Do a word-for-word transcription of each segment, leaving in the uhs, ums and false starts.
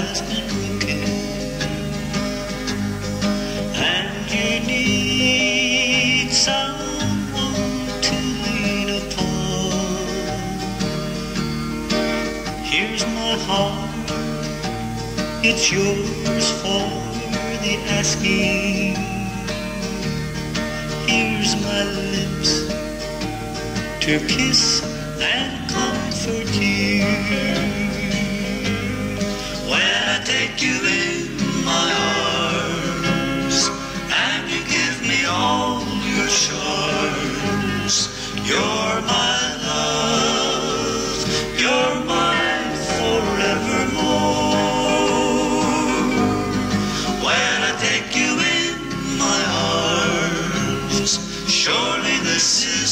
has been broken, and you need someone to lean upon. Here's my heart, it's yours for the asking. Here's my lips to kiss and comfort you. When I take you in my arms and you give me all your charms, you're my love, you're mine forevermore. When I take you in my arms, surely this is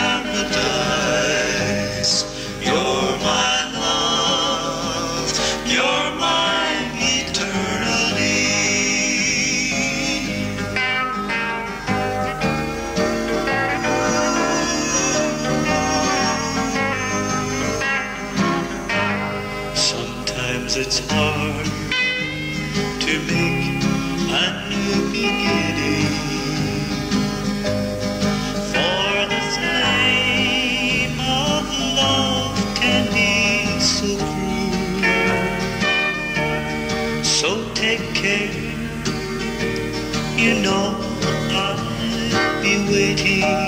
paradise. You're my love, you're mine eternally. Sometimes it's hard to make a new beginning, for the flame of love can be so cruel. So take care, you know I'll be waiting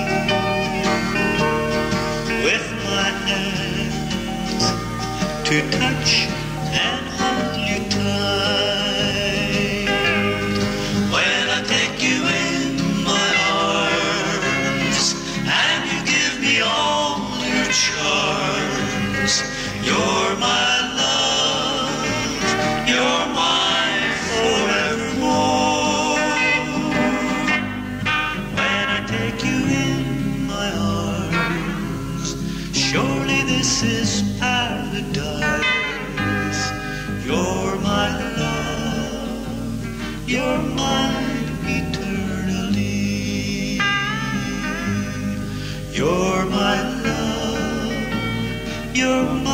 with my hands to touch and hold you tight. When I take you in my arms and you give me all your charms, you're my love, you're mine forevermore. When I take you in my arms, surely this is paradise. You're my love, you're mine eternally. You're my love, you're mine.